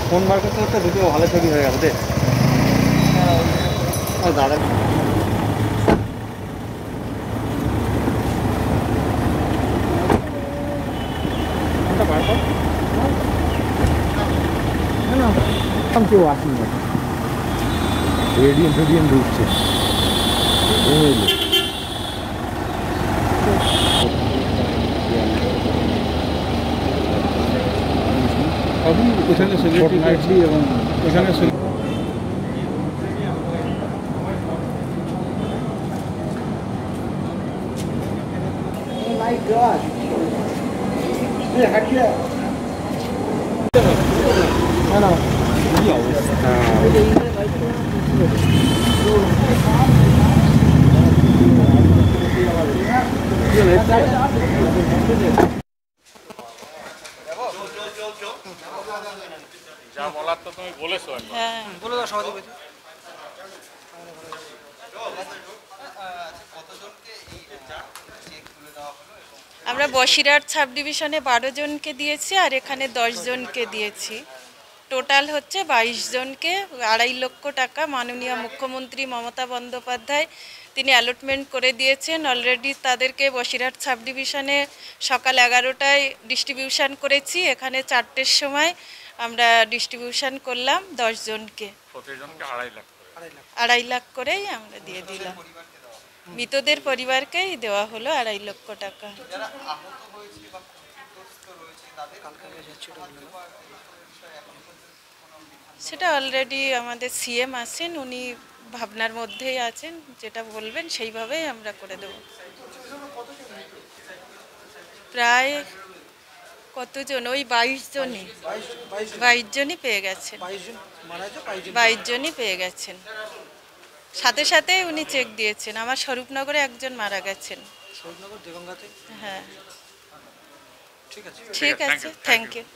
Phone বার করতে করতে দুটো ভালো ছবি হয়ে গেল রে। দাদা বার কর না, কেউ আসেনি, রেডিয়াম ফেডিয়াম ঢুকছে। সবই এখানে সেলিব্রিটি এবং এখানে যা বলার তো তুমি বলেছো। হ্যাঁ বলে দাও সভাপতি। আমরা বসিরহাট সাব ডিভিশনে 12 জনকে দিয়েছি আর এখানে 10 জনকে দিয়েছি। টোটাল হচ্ছে 22 জনকে 2.5 লক্ষ টাকা মাননীয় মুখ্যমন্ত্রী মমতা বন্দ্যোপাধ্যায় তিনি অ্যালটমেন্ট করে দিয়েছেন। অলরেডি তাদেরকে বসিরহাট সাব ডিভিশনে সকাল 11টায় ডিস্ট্রিবিউশন করেছি। এখানে 4টের সময় আমরা ডিস্ট্রিবিউশন করলাম 10 জনকে, প্রতিজনকে 2.5 লাখ, 2.5 লাখ করেই আমরা দিয়ে দিলাম। মৃতদের পরিবারকেই দেওয়া হলো 2.5 লক্ষ টাকা। সেটা অলরেডি আমাদের সিএম আছেন, উনি ভাবনার মধ্যেই আছেন, যেটা বলবেন সেইভাবেই আমরা করে দেব। প্রায় কতজন? ওই 22 জনই, 22 জনই পেয়ে গেছেন, 22 জনই পেয়ে গেছেন। সাথে সাথে উনি চেক দিয়েছেন। আমার স্বরূপনগরে একজন মারা গেছেন। হ্যাঁ ঠিক আছে, থ্যাংক ইউ।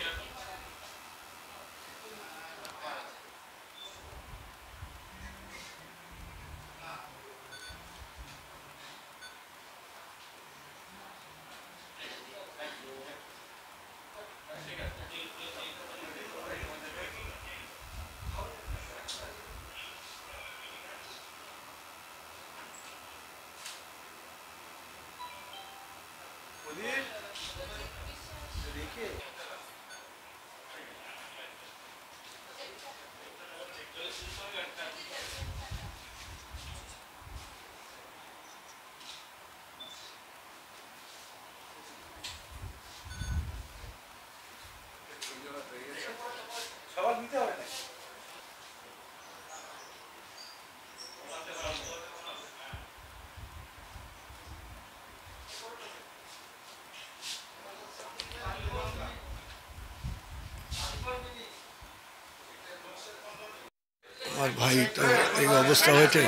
আমার ভাই তো এই অবস্থা হয়েছে।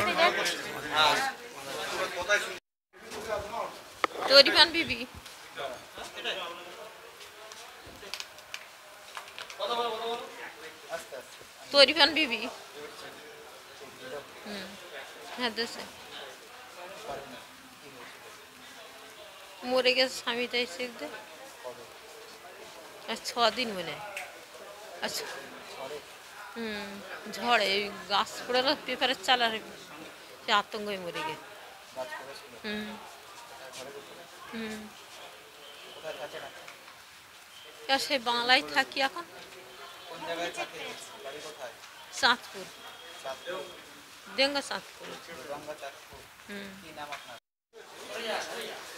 তরিফান বিবি, তরিফান বিবি, হ্যাঁ দেশে মরে গেছে স্বামী, তাই চেক দে। আর 6 দিন মনে হয়। আচ্ছা ঝড়ে ওই গাছ পড়ে পেপারের চালার সে আতঙ্কই মরে গে। সে বাংলায় থাকি এখন। চাঁদপুর, দেঙ্গা চাঁদপুর।